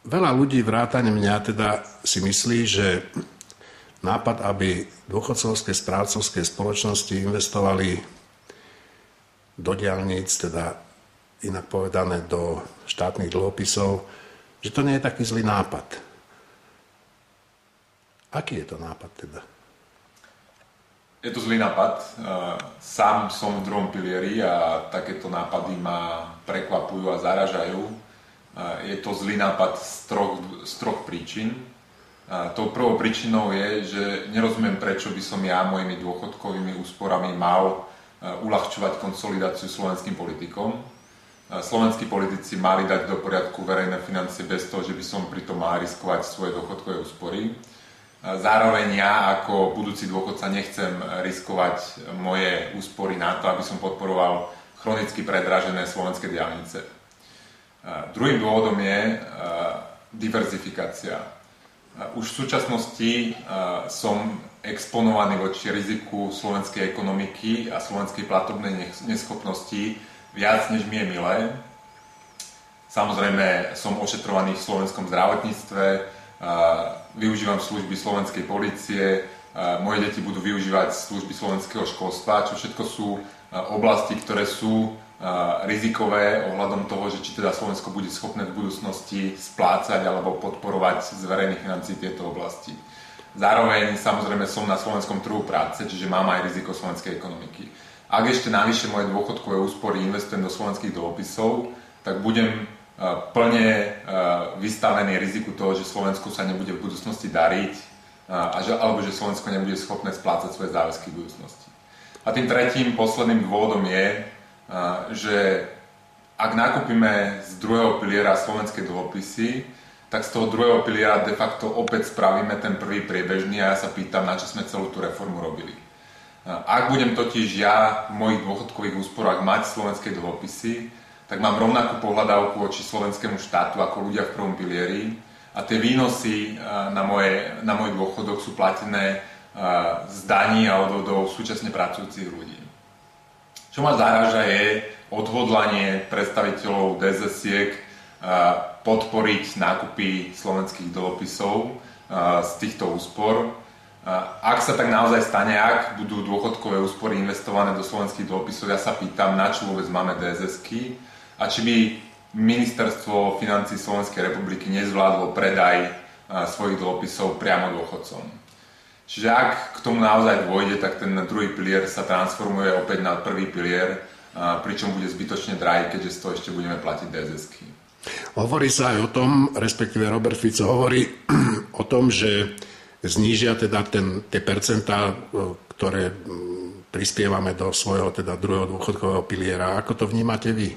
veľa ľudí vrátane mňa teda si myslí, že nápad, aby dôchodcovské správcovské spoločnosti investovali do diaľnic, teda inak povedané do štátnych dlhopisov, že to nie je taký zlý nápad. Aký je to nápad teda? Je to zlý nápad. Sám som v druhom pilieri a takéto nápady ma prekvapujú a zaražajú. Je to zlý nápad z troch príčin. Tou prvou príčinou je, že nerozumiem, prečo by som ja mojimi dôchodkovými úsporami mal uľahčovať konsolidáciu slovenským politikom. Slovenskí politici mali dať do poriadku verejné financie bez toho, že by som pritom mal riskovať svoje dôchodkové úspory. Zároveň ja ako budúci dôchodca nechcem riskovať moje úspory na to, aby som podporoval chronicky predražené slovenské diaľnice. Druhým dôvodom je diverzifikácia. Už v súčasnosti som exponovaný voči riziku slovenskej ekonomiky a slovenskej platobnej neschopnosti viac, než mi je milé. Samozrejme, som ošetrovaný v slovenskom zdravotníctve, využívam služby slovenskej polície, moje deti budú využívať služby slovenského školstva, čo všetko sú oblasti, ktoré sú rizikové ohľadom toho, že či teda Slovensko bude schopné v budúcnosti splácať alebo podporovať z verejných financií tieto oblasti. Zároveň samozrejme som na slovenskom trhu práce, čiže mám aj riziko slovenskej ekonomiky. Ak ešte navyše moje dôchodkové úspory investujem do slovenských dlhopisov, tak budem plne vystavený riziku toho, že Slovensku sa nebude v budúcnosti dariť alebo že Slovensko nebude schopné splácať svoje záväzky v budúcnosti. A tým tretím, posledným dôvodom je, že ak nakúpime z druhého piliera slovenské dlhopisy, tak z toho druhého piliera de facto opäť spravíme ten prvý priebežný a ja sa pýtam, na čo sme celú tú reformu robili. Ak budem totiž ja v mojich dôchodkových úsporách mať slovenské dlhopisy, tak mám rovnakú pohľadávku voči slovenskému štátu ako ľudia v prvom pilieri a tie výnosy na môj dôchodok sú platené z daní a odvodov súčasne pracujúcich ľudí. Čo ma zaráža je odhodlanie predstaviteľov DZS-iek podporiť nákupy slovenských dlhopisov z týchto úspor. Ak sa tak naozaj stane, ak budú dôchodkové úspory investované do slovenských dlhopisov, ja sa pýtam, na čo vôbec máme DZS-ky a či by Ministerstvo financií Slovenskej republiky nezvládlo predaj svojich dlhopisov priamo dôchodcom. Čiže ak k tomu naozaj dôjde, tak ten druhý pilier sa transformuje opäť na prvý pilier, pričom bude zbytočne drahý, keďže z toho ešte budeme platiť DZS-ky. Hovorí sa aj o tom, respektíve Robert Fico hovorí o tom, že znížia teda tie percentá, ktoré prispievame do svojho teda druhého dôchodkového piliera. Ako to vnímate vy?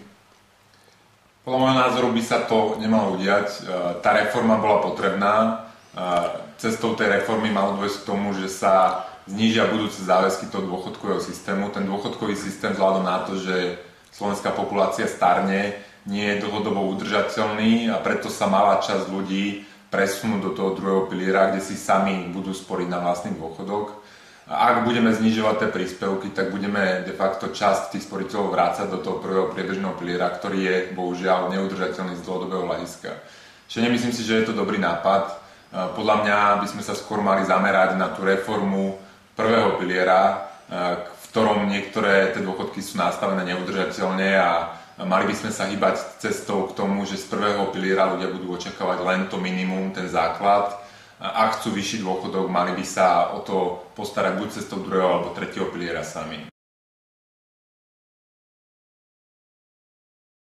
Podľa môjho názoru by sa to nemalo udiať. Tá reforma bola potrebná. Cestou tej reformy malo dôjsť k tomu, že sa znížia budúce záväzky toho dôchodkového systému. Ten dôchodkový systém vzhľadom na to, že slovenská populácia starne, nie je dlhodobo udržateľný a preto sa malá časť ľudí presunú do toho druhého piliera, kde si sami budú sporiť na vlastný dôchodok. A ak budeme znižovať tie príspevky, tak budeme de facto časť tých sporiteľov vrácať do toho prvého priebežného piliera, ktorý je bohužiaľ neudržateľný z dlhodobého hľadiska. Čiže nemyslím si, že je to dobrý nápad. Podľa mňa by sme sa skôr mali zamerať na tú reformu prvého piliera, v ktorom niektoré tie dôchodky sú nastavené neudržateľne a mali by sme sa hýbať cestou k tomu, že z prvého piliera ľudia budú očakávať len to minimum, ten základ. Ak chcú vyšší dôchodok, mali by sa o to postarať buď cestou druhého alebo tretieho piliera sami.